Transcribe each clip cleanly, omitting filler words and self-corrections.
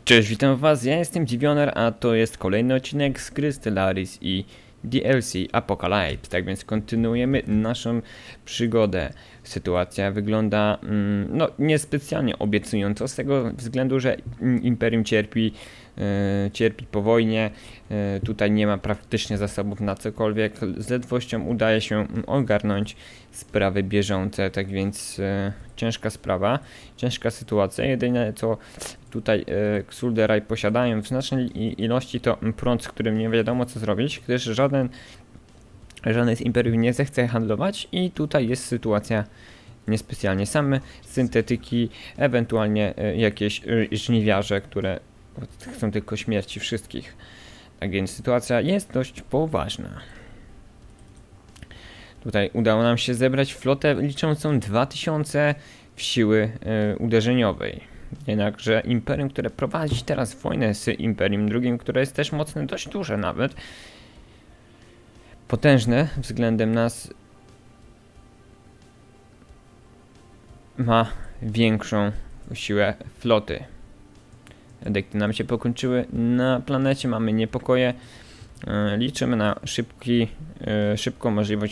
Cześć, witam was, ja jestem Dziwioner, a to jest kolejny odcinek z gry Stellaris i DLC Apocalypse. Tak więc kontynuujemy naszą przygodę. Sytuacja wygląda no niespecjalnie obiecująco z tego względu, że Imperium cierpi po wojnie. Tutaj nie ma praktycznie zasobów na cokolwiek. Z ledwością udaje się ogarnąć sprawy bieżące, tak więc ciężka sprawa, ciężka sytuacja. Jedyne co tutaj Xulderaj posiadają w znacznej ilości to prąd, z którym nie wiadomo co zrobić, gdyż żaden z imperium nie zechce handlować i tutaj jest sytuacja niespecjalnie. Same syntetyki, ewentualnie jakieś żniwiarze, które chcą tylko śmierci wszystkich. Tak więc sytuacja jest dość poważna. Tutaj udało nam się zebrać flotę liczącą 2000 w siły uderzeniowej. Jednakże Imperium, które prowadzi teraz wojnę z Imperium drugim, które jest też mocne, dość duże nawet, potężne względem nas, ma większą siłę floty. Edykty nam się pokończyły na planecie, mamy niepokoje. Liczymy na szybką możliwość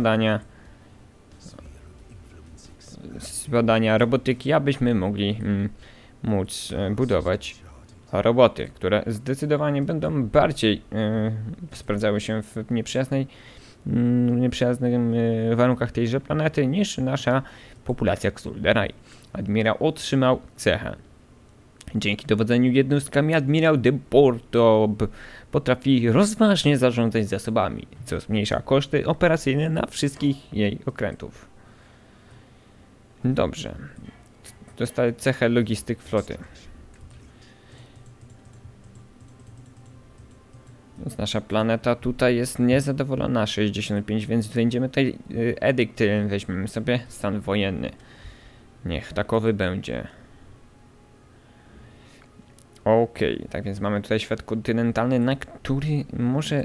zbadania robotyki, abyśmy mogli móc budować roboty, które zdecydowanie będą bardziej sprawdzały się w nieprzyjaznych warunkach tejże planety niż nasza populacja Xulderaj. Admirał otrzymał cechę. Dzięki dowodzeniu jednostkami admirał de Portob potrafi rozważnie zarządzać zasobami, co zmniejsza koszty operacyjne na wszystkich jej okrętów. Dobrze. Dostaje cechę logistyk floty. Więc nasza planeta tutaj jest niezadowolona, 65, więc będziemy tutaj edykt, weźmiemy sobie stan wojenny. Niech takowy będzie. Okej, tak więc mamy tutaj świat kontynentalny, na który może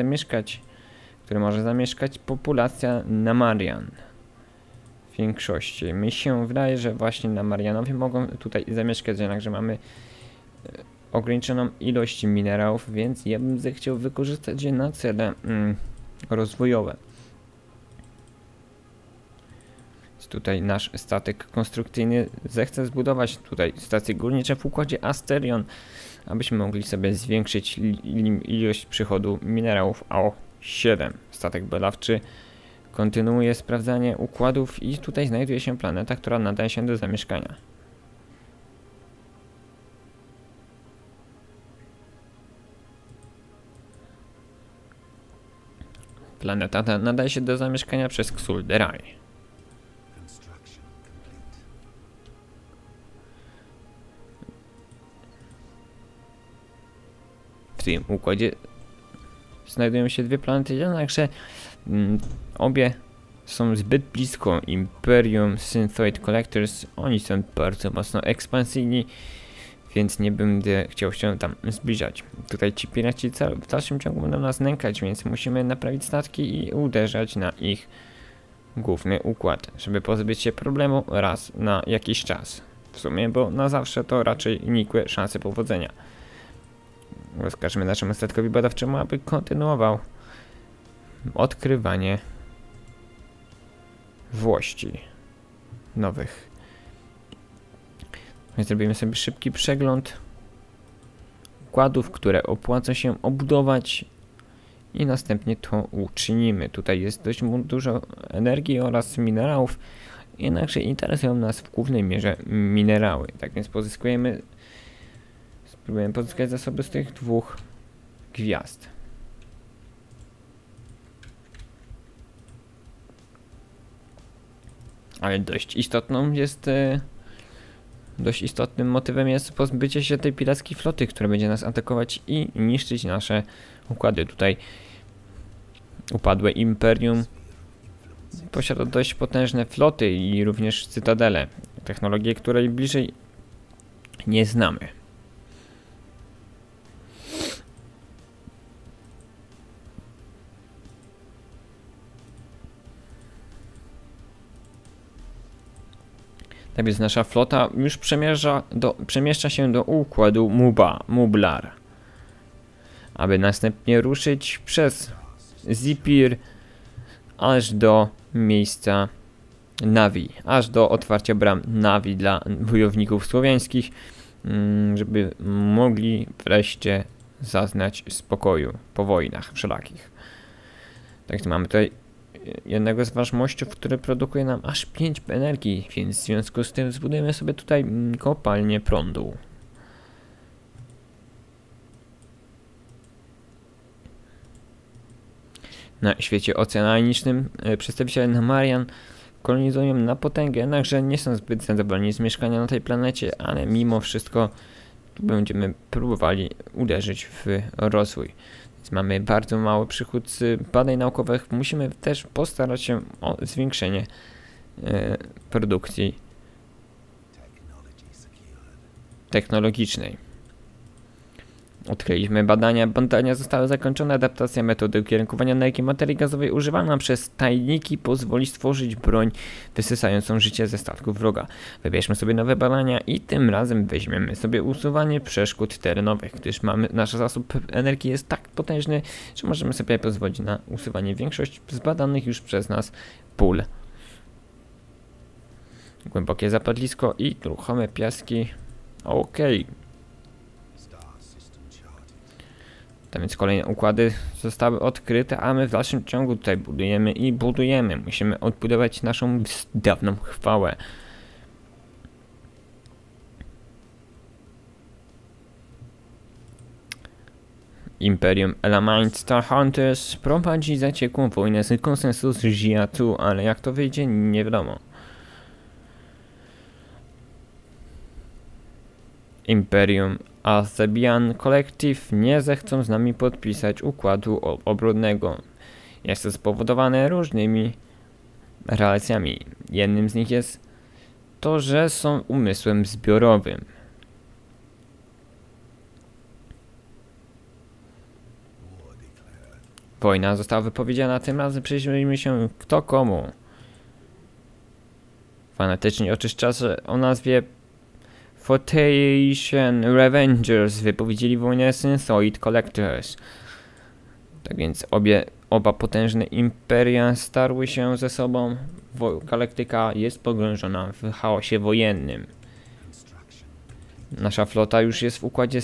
zamieszkać populacja Namarian. W większości. Mi się wydaje, że właśnie Namarianowie mogą tutaj zamieszkać, jednakże mamy ograniczoną ilość minerałów, więc ja bym zechciał wykorzystać je na cele rozwojowe. Tutaj nasz statek konstrukcyjny zechce zbudować tutaj stacje górnicze w układzie Asterion, abyśmy mogli sobie zwiększyć ilość przychodu minerałów o 7. Statek badawczy kontynuuje sprawdzanie układów i tutaj znajduje się planeta, która nadaje się do zamieszkania. Planeta ta nadaje się do zamieszkania przez Xulderaj. W tym układzie znajdują się dwie planety, jednakże obie są zbyt blisko Imperium Synthoid Collectors. Oni są bardzo mocno ekspansyjni, więc nie będę chciał się tam zbliżać. Tutaj ci piraci w dalszym ciągu będą nas nękać, więc musimy naprawić statki i uderzać na ich główny układ, żeby pozbyć się problemu raz na jakiś czas. W sumie, bo na zawsze to raczej nikłe szanse powodzenia. Rozkażmy naszemu statkowi badawczemu, aby kontynuował odkrywanie włości nowych. Zrobimy sobie szybki przegląd układów, które opłaca się obudować i następnie to uczynimy. Tutaj jest dość dużo energii oraz minerałów, jednakże interesują nas w głównej mierze minerały. Tak więc spróbujemy pozyskać zasoby z tych dwóch gwiazd. Ale dość istotnym motywem jest pozbycie się tej pirackiej floty, która będzie nas atakować i niszczyć nasze układy. Tutaj upadłe Imperium posiada dość potężne floty i również cytadele. Technologię, której bliżej nie znamy. Tak więc nasza flota już przemieszcza się do układu Mublar, aby następnie ruszyć przez Zipir aż do miejsca Navi, aż do otwarcia bram Navi dla wojowników słowiańskich, żeby mogli wreszcie zaznać spokoju po wojnach wszelakich. Tak, mamy tutaj jednego z ważmościów, który produkuje nam aż 5 energii, więc w związku z tym zbudujemy sobie tutaj kopalnię prądu. Na świecie oceanicznym przedstawiciele Namarian kolonizują na potęgę, jednakże nie są zbyt zadowoleni z mieszkania na tej planecie, ale mimo wszystko będziemy próbowali uderzyć w rozwój. Więc mamy bardzo mały przychód z badań naukowych, musimy też postarać się o zwiększenie produkcji technologicznej. Odkryliśmy badania zostały zakończone, adaptacja metody ukierunkowania energii materii gazowej używana przez tajniki pozwoli stworzyć broń wysysającą życie ze statków wroga. Wybierzmy sobie nowe badania i tym razem weźmiemy sobie usuwanie przeszkód terenowych, gdyż nasz zasób energii jest tak potężny, że możemy sobie pozwolić na usuwanie większości zbadanych już przez nas pól. Głębokie zapadlisko i ruchome piaski. Okej. Tak więc kolejne układy zostały odkryte, a my w dalszym ciągu tutaj budujemy i budujemy. Musimy odbudować naszą dawną chwałę. Imperium Elamine Starhunters prowadzi zaciekłą wojnę z konsensus Jiatu, ale jak to wyjdzie, nie wiadomo. Imperium Azebian Collective nie zechcą z nami podpisać układu obronnego. Jest to spowodowane różnymi relacjami. Jednym z nich jest to, że są umysłem zbiorowym. Wojna została wypowiedziana, tym razem przyjrzyjmy się kto komu. Fanatyczni oczyszczacze o nazwie Photation Revengers wypowiedzieli wojnę Synthesoid Collectors. Tak więc oba potężne imperia starły się ze sobą. Galaktyka jest pogrążona w chaosie wojennym. Nasza flota już jest w układzie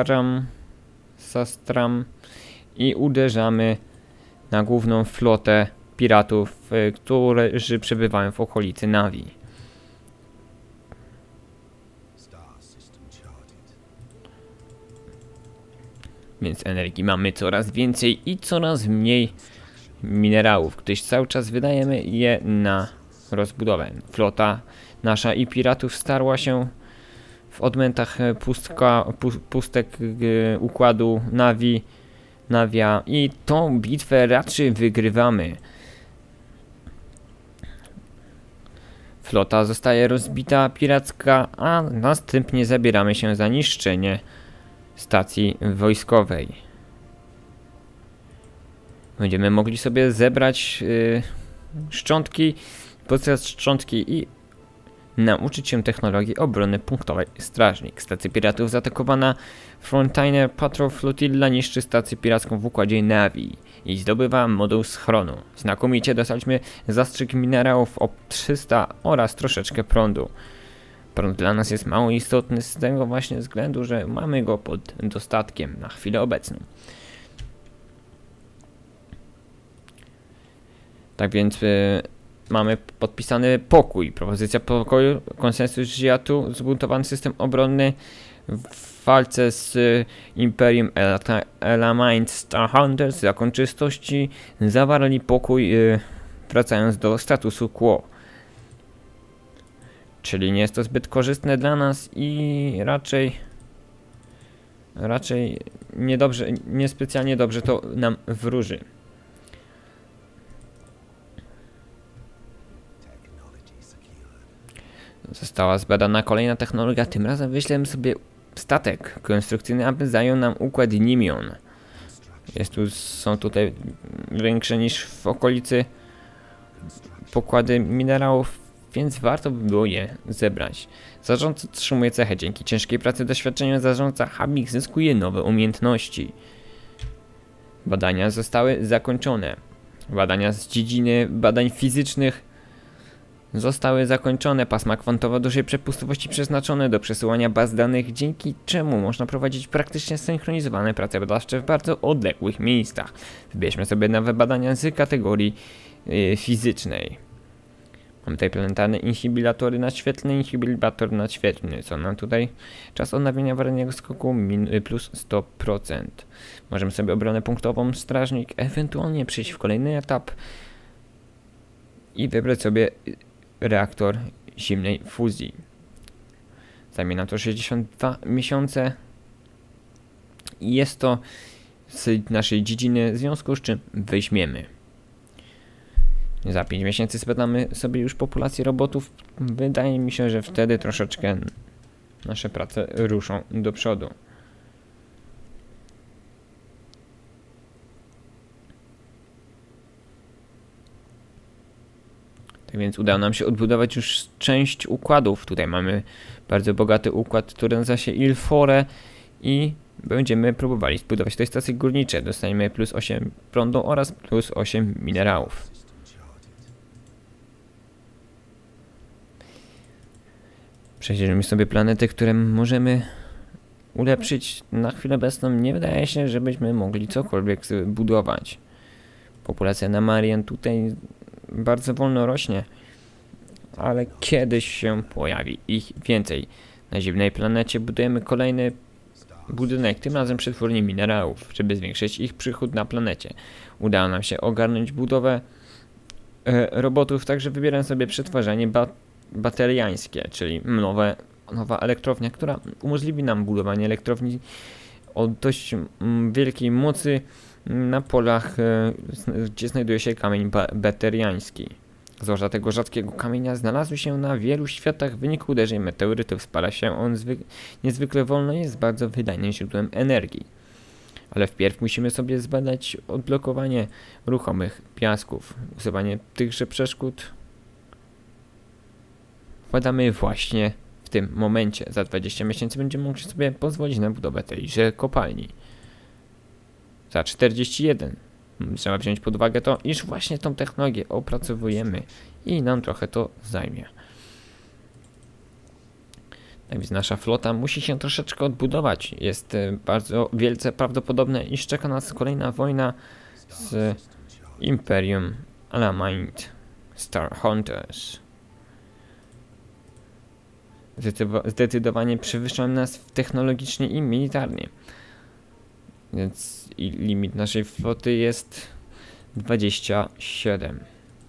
Sastram i uderzamy na główną flotę piratów, którzy przebywają w okolicy Navi. Więc energii mamy coraz więcej i coraz mniej minerałów, gdyż cały czas wydajemy je na rozbudowę. Flota nasza i piratów starła się w odmętach pustek układu Navia i tą bitwę raczej wygrywamy. Flota zostaje rozbita piracka, a następnie zabieramy się za niszczenie stacji wojskowej. Będziemy mogli sobie zebrać szczątki, podczas szczątki i nauczyć się technologii obrony punktowej. Strażnik. Stacja piratów zaatakowana. Frontier Patrol Flotilla niszczy stację piracką w układzie Navi i zdobywa moduł schronu. Znakomicie dostaliśmy zastrzyk minerałów o 300 oraz troszeczkę prądu. Prąd dla nas jest mało istotny z tego właśnie względu, że mamy go pod dostatkiem na chwilę obecną. Tak więc mamy podpisany pokój, propozycja pokoju, konsensus Jiatu, zbuntowany system obronny w walce z Imperium Elamine Starhunters, zakon czystości, zawarli pokój, wracając do statusu quo. Czyli nie jest to zbyt korzystne dla nas i raczej niedobrze, niespecjalnie dobrze to nam wróży. Została zbadana kolejna technologia, tym razem wyślemy sobie statek konstrukcyjny, aby zajął nam układ Nimion. Są tutaj większe niż w okolicy pokłady minerałów, więc warto by było je zebrać. Zarządca otrzymuje cechę. Dzięki ciężkiej pracy doświadczenia zarządca Habik zyskuje nowe umiejętności. Badania zostały zakończone. Badania z dziedziny badań fizycznych zostały zakończone. Pasma kwantowa dużej przepustowości przeznaczone do przesyłania baz danych, dzięki czemu można prowadzić praktycznie synchronizowane prace badawcze w bardzo odległych miejscach. Wybierzmy sobie nowe badania z kategorii fizycznej. Mamy tutaj planetarne inhibitory naświetlne, inhibitor naświetlny. Co nam tutaj? Czas odnawiania awaryjnego skoku plus 100%. Możemy sobie obronę punktową, strażnik, ewentualnie przejść w kolejny etap i wybrać sobie reaktor zimnej fuzji. Zajmie nam to 62 miesiące i jest to z naszej dziedziny, w związku z czym weźmiemy. Za 5 miesięcy spytamy sobie już populację robotów. Wydaje mi się, że wtedy troszeczkę nasze prace ruszą do przodu. Tak więc udało nam się odbudować już część układów. Tutaj mamy bardzo bogaty układ, który nazywa się Ilfore i będziemy próbowali zbudować tutaj stacje górnicze. Dostaniemy plus 8 prądu oraz plus 8 minerałów. Przejrzyjmy sobie planety, które możemy ulepszyć. Na chwilę obecną nie wydaje się, żebyśmy mogli cokolwiek budować. Populacja na Marian tutaj bardzo wolno rośnie, ale kiedyś się pojawi ich więcej. Na zimnej planecie budujemy kolejny budynek, tym razem przetwórni minerałów, żeby zwiększyć ich przychód na planecie. Udało nam się ogarnąć budowę robotów, także wybieram sobie przetwarzanie bateriańskie, czyli nowa elektrownia, która umożliwi nam budowanie elektrowni o dość wielkiej mocy na polach, gdzie znajduje się kamień bateriański. Złoża tego rzadkiego kamienia znalazły się na wielu światach w wyniku uderzeń meteorytów. Spala się on niezwykle wolno i jest bardzo wydajnym źródłem energii. Ale wpierw musimy sobie zbadać odblokowanie ruchomych piasków. Usuwanie tychże przeszkód wkładamy właśnie w tym momencie. Za 20 miesięcy będziemy mogli sobie pozwolić na budowę tejże kopalni. Za 41 trzeba wziąć pod uwagę to, iż właśnie tą technologię opracowujemy i nam trochę to zajmie. Tak więc nasza flota musi się troszeczkę odbudować. Jest bardzo wielce prawdopodobne, iż czeka nas kolejna wojna z Imperium Alamite Star Hunters. Zdecydowanie przewyższają nas technologicznie i militarnie. Więc limit naszej floty jest 27.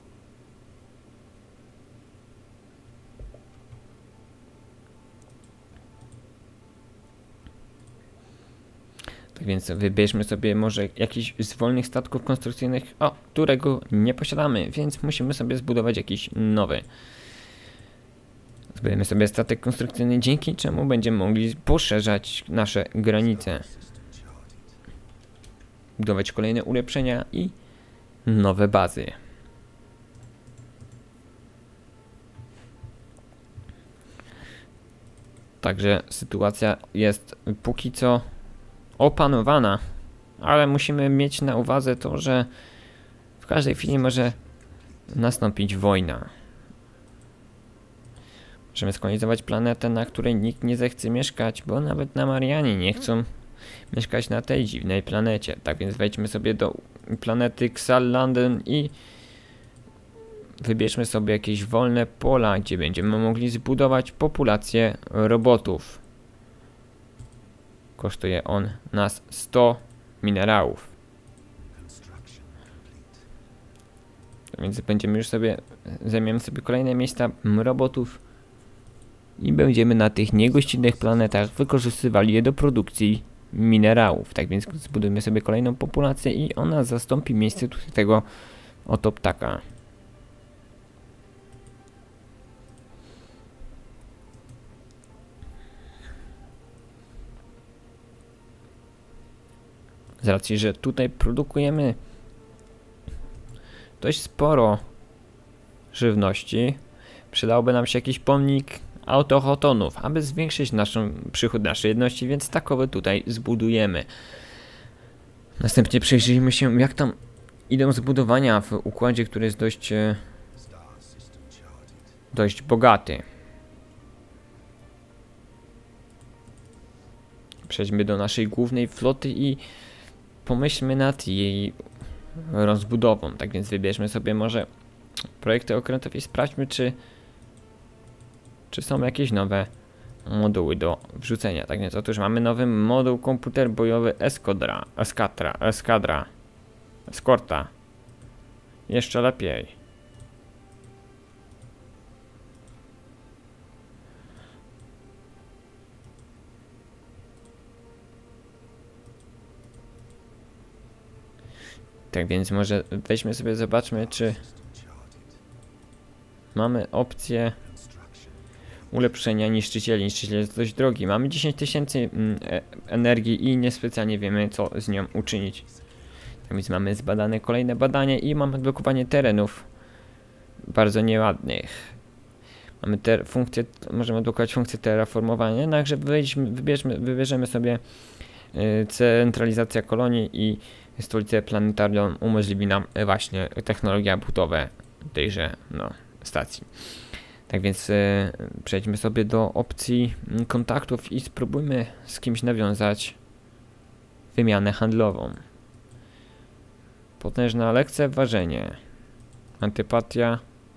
Tak więc wybierzmy sobie może jakiś z wolnych statków konstrukcyjnych, którego nie posiadamy, więc musimy sobie zbudować jakiś nowy. Zbudujemy sobie statek konstrukcyjny, dzięki czemu będziemy mogli poszerzać nasze granice. Budować kolejne ulepszenia i nowe bazy. Także sytuacja jest póki co opanowana, ale musimy mieć na uwadze to, że w każdej chwili może nastąpić wojna. Możemy skolonizować planetę, na której nikt nie zechce mieszkać, bo nawet na Marianie nie chcą mieszkać na tej dziwnej planecie. Tak więc wejdźmy sobie do planety Xal London i wybierzmy sobie jakieś wolne pola, gdzie będziemy mogli zbudować populację robotów. Kosztuje on nas 100 minerałów. Tak więc będziemy już sobie, zajmiemy sobie kolejne miejsca robotów i będziemy na tych niegościnnych planetach wykorzystywali je do produkcji minerałów. Tak więc zbudujemy sobie kolejną populację i ona zastąpi miejsce tutaj tego oto ptaka. Z racji, że tutaj produkujemy dość sporo żywności, Przydałby nam się jakiś pomnik autochotonów, aby zwiększyć przychód naszej jedności, więc takowy tutaj zbudujemy. Następnie przyjrzyjmy się, jak tam idą zbudowania w układzie, który jest dość bogaty. Przejdźmy do naszej głównej floty i pomyślmy nad jej rozbudową. Tak więc wybierzmy sobie może projekty okrętów i sprawdźmy, czy są jakieś nowe moduły do wrzucenia. Tak więc otóż mamy nowy moduł komputer bojowy Eskorta. Jeszcze lepiej. Tak więc może weźmy sobie, zobaczmy, czy mamy opcję ulepszenia niszczycieli. Niszczyciel jest dość drogi. Mamy 10 tysięcy energii i niespecjalnie wiemy, co z nią uczynić. Tak więc mamy zbadane kolejne badanie i mamy odblokowanie terenów bardzo nieładnych. Mamy możemy odblokować funkcję terraformowania, jednakże wybierzemy sobie centralizacja kolonii i stolicę planetarium umożliwi nam właśnie technologia budowy tejże stacji. Tak więc przejdźmy sobie do opcji kontaktów i spróbujmy z kimś nawiązać wymianę handlową. Potężne lekceważenie, antypatia,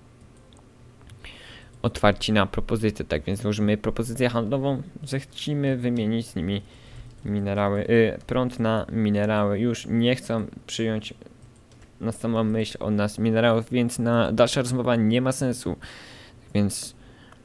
otwarci na propozycję. Tak więc złożymy propozycję handlową, zechcimy wymienić z nimi minerały, prąd na minerały. Już nie chcą przyjąć na samą myśl od nas minerałów, więc na dalsza rozmowa nie ma sensu. Więc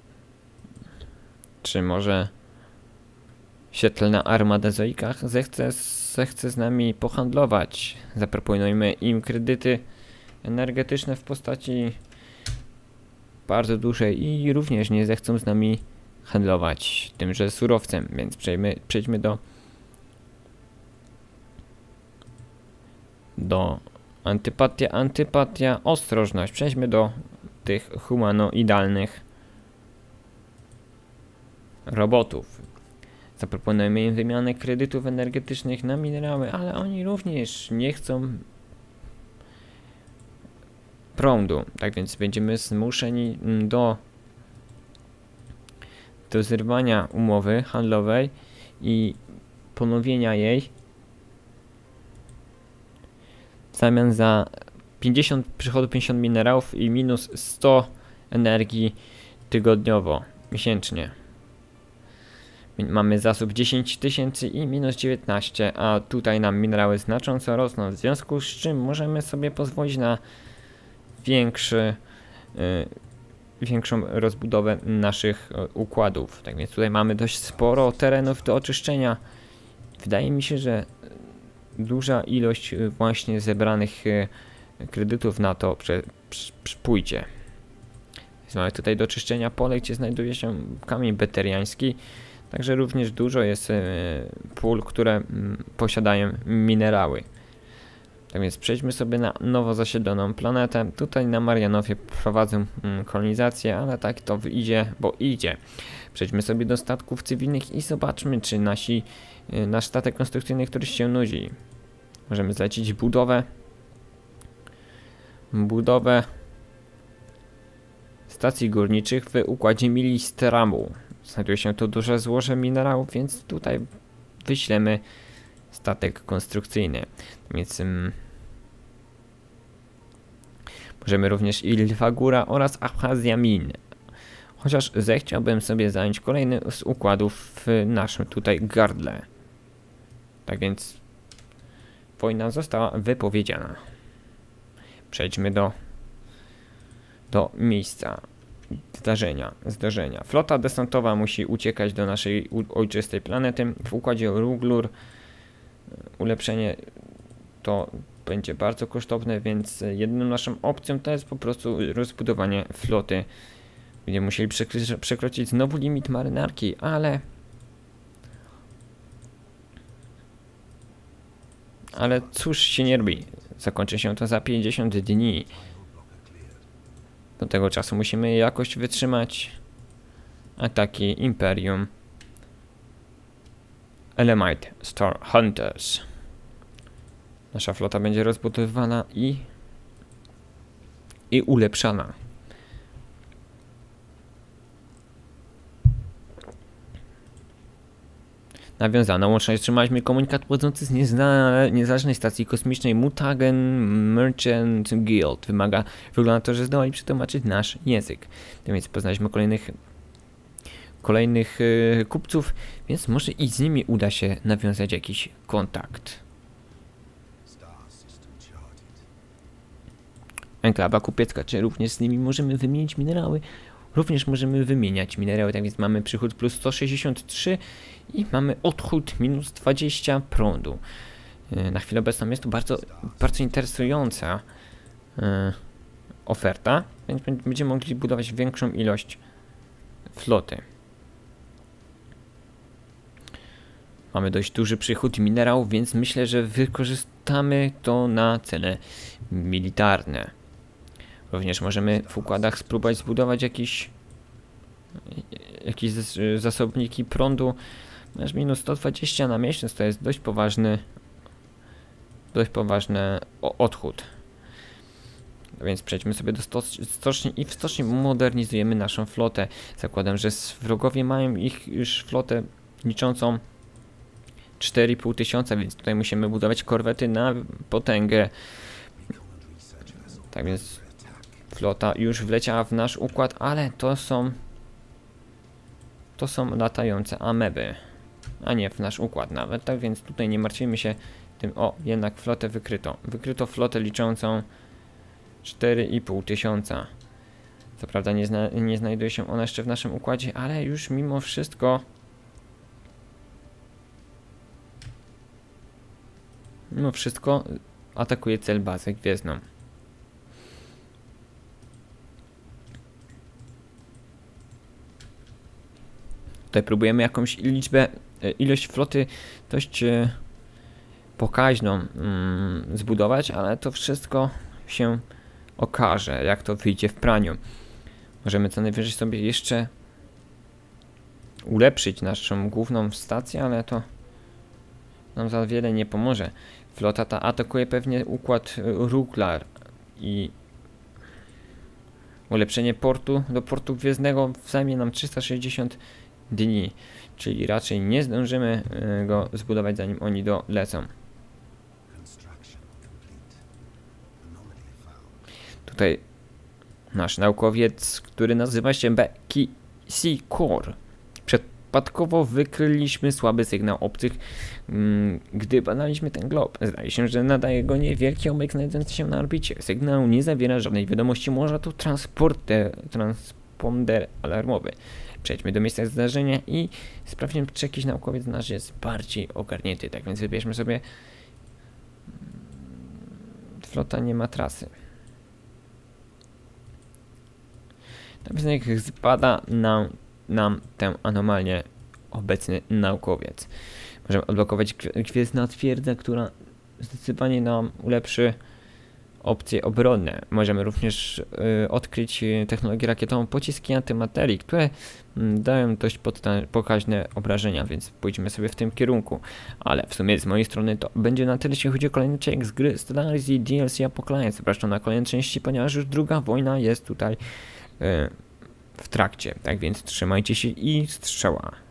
czy może świetlna armada Zoikach zechce z nami pohandlować? Zaproponujmy im kredyty energetyczne w postaci bardzo dużej i również nie zechcą z nami handlować tymże surowcem, więc przejdźmy do antypatia, ostrożność. Przejdźmy do tych humanoidalnych robotów. Zaproponujemy im wymianę kredytów energetycznych na minerały, ale oni również nie chcą prądu. Tak więc będziemy zmuszeni do zerwania umowy handlowej i ponowienia jej w zamian za 50 przychodu, 50 minerałów i minus 100 energii tygodniowo, miesięcznie. Mamy zasób 10 tysięcy i minus 19, a tutaj nam minerały znacząco rosną, w związku z czym możemy sobie pozwolić na większą rozbudowę naszych układów. Tak więc tutaj mamy dość sporo terenów do oczyszczenia. Wydaje mi się, że duża ilość właśnie zebranych kredytów na to pójdzie. Więc mamy tutaj do czyszczenia pole, gdzie znajduje się kamień beteriański. Także również dużo jest pól, które posiadają minerały. Tak więc przejdźmy sobie na nowo zasiedloną planetę. Tutaj na Marianowie prowadzą kolonizację, ale tak to idzie, bo idzie. Przejdźmy sobie do statków cywilnych i zobaczmy, czy nasz statek konstrukcyjny któryś się nudzi. Możemy zlecić budowę stacji górniczych w układzie Milistramu. Znajduje się tu duże złoże minerałów, więc tutaj wyślemy statek konstrukcyjny. Więc możemy również Ilfagura oraz Abchazja Min. Chociaż zechciałbym sobie zająć kolejny z układów w naszym tutaj gardle. Tak więc wojna została wypowiedziana. Przejdźmy do miejsca zdarzenia. Flota desantowa musi uciekać do naszej ojczystej planety. W układzie Ruglur ulepszenie to będzie bardzo kosztowne, więc jedyną naszą opcją to jest po prostu rozbudowanie floty. Będziemy musieli przekroczyć znowu limit marynarki, ale cóż się nie robi. Zakończy się to za 50 dni. Do tego czasu musimy jakoś wytrzymać ataki Imperium Elamite Star Hunters. Nasza flota będzie rozbudowywana i ulepszana. Nawiązana łączność otrzymaliśmy komunikat pochodzący z niezależnej stacji kosmicznej Mutagen Merchant Guild. Wygląda na to, że zdołali przetłumaczyć nasz język. Tak więc poznaliśmy kolejnych kupców, więc może i z nimi uda się nawiązać jakiś kontakt. Enklawa kupiecka, czy również z nimi możemy wymienić minerały? Również możemy wymieniać minerały, tak więc mamy przychód plus 163 i mamy odchód minus 20 prądu. Na chwilę obecną jest to bardzo interesująca oferta, więc będziemy mogli budować większą ilość floty. Mamy dość duży przychód minerałów, więc myślę, że wykorzystamy to na cele militarne. Również możemy w układach spróbować zbudować jakieś zasobniki prądu. Masz minus 120 na miesiąc, to jest dość poważny odchód. Więc przejdźmy sobie do stoczni i w stoczni modernizujemy naszą flotę. Zakładam, że wrogowie mają ich już flotę liczącą 4,5 tysiąca, więc tutaj musimy budować korwety na potęgę. Tak więc flota już wleciała w nasz układ, ale to są latające ameby, a nie w nasz układ nawet, tak więc tutaj nie martwimy się tym. O, jednak flotę wykryto. Wykryto flotę liczącą 4,5 tysiąca. Co prawda nie znajduje się ona jeszcze w naszym układzie, ale już mimo wszystko atakuje cel bazę gwiezdną. Tutaj próbujemy jakąś ilość floty dość pokaźną zbudować, ale to wszystko się okaże, jak to wyjdzie w praniu. Możemy co najwyżej sobie jeszcze ulepszyć naszą główną stację, ale to nam za wiele nie pomoże. Flota ta atakuje pewnie układ Ruglar i ulepszenie do portu gwiezdnego zajmie nam 360 dni, czyli raczej nie zdążymy go zbudować, zanim oni dolecą. Tutaj nasz naukowiec, który nazywa się BKC Core. Przypadkowo wykryliśmy słaby sygnał obcych, gdy badaliśmy ten glob. Zdaje się, że nadaje go niewielki obiekt znajdujący się na orbicie. Sygnał nie zawiera żadnej wiadomości, może to transponder alarmowy. Przejdźmy do miejsca zdarzenia i sprawdźmy, czy jakiś naukowiec nasz jest bardziej ogarnięty. Tak więc wybierzmy sobie. Flota nie ma trasy. Na pewno zbada nam tę anomalię obecny naukowiec. Możemy odblokować gwiezdna twierdza, która zdecydowanie nam ulepszy opcje obronne. Możemy również odkryć technologię rakietową pociski antymaterii, które dają dość pokaźne obrażenia, więc pójdźmy sobie w tym kierunku. Ale w sumie z mojej strony to będzie na tyle, jeśli chodzi o kolejny odcinek z gry Stellaris i DLC Apocalypse. Zapraszam na kolejne części, ponieważ już druga wojna jest tutaj w trakcie. Tak więc trzymajcie się i strzała.